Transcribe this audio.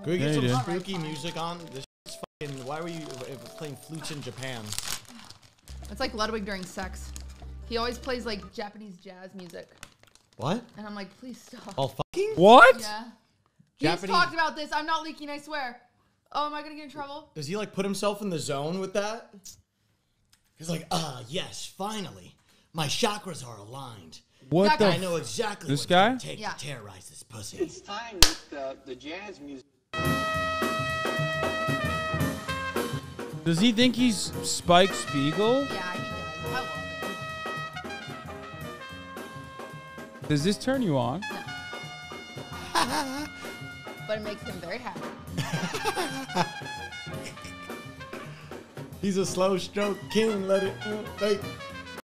Can we get some spooky music on? This is fucking. Why were you playing flutes in Japan? It's like Ludwig during sex. He always plays like Japanese jazz music. What? And I'm like, please stop. Oh, fucking? What? Yeah. Japanese... He's talked about this. I'm not leaking, I swear. Oh, am I gonna get in trouble? Does he like put himself in the zone with that? He's like, yes, finally. My chakras are aligned. What the? I know exactly this what guy? it's gonna take to terrorize this pussy. It's time with the jazz music. Does he think he's Spike Spiegel? Yeah, he does. I love it. Does this turn you on? No. But it makes him very happy. He's a slow stroke king. Let it.